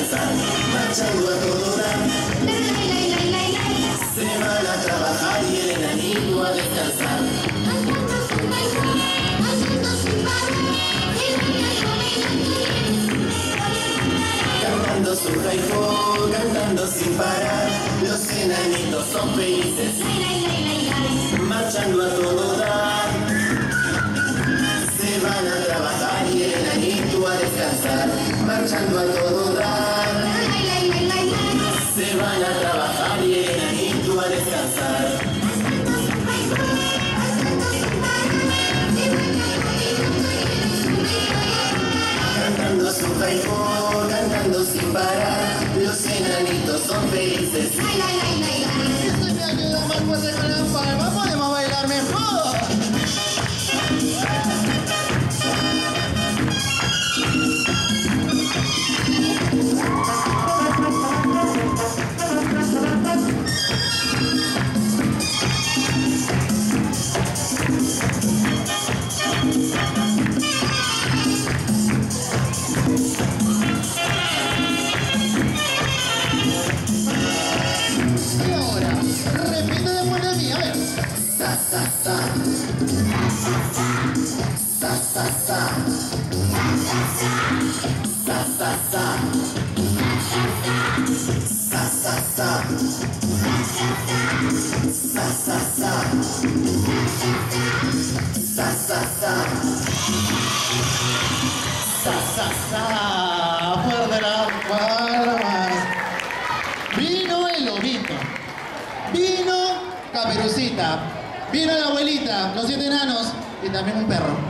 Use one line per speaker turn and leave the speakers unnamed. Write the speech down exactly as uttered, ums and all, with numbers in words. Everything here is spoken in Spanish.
descansar, marchando a todo dar. Se van a trabajar y el enanito a descansar. Cantando su hi-ho, cantando sin parar, los enanitos son felices, marchando a todo dar. Se van a trabajar y el enanito a descansar, marchando a todo dar. Se van a trabajar y el enanito a descansar. Cantando su hi-ho, cantando sin parar, los enanitos son felices.
Estoy me ayuda más fuerte con la palma, podemos bailar mejor.
Sa sa sa, sa sa sa, sa sa sa, sa sa sa, sa sa sa, sa sa sa,
Sa, sa, sa, fuerte las palmas. Vino el lobito, vino Caperucita, vino la abuelita, los siete enanos y también un perro.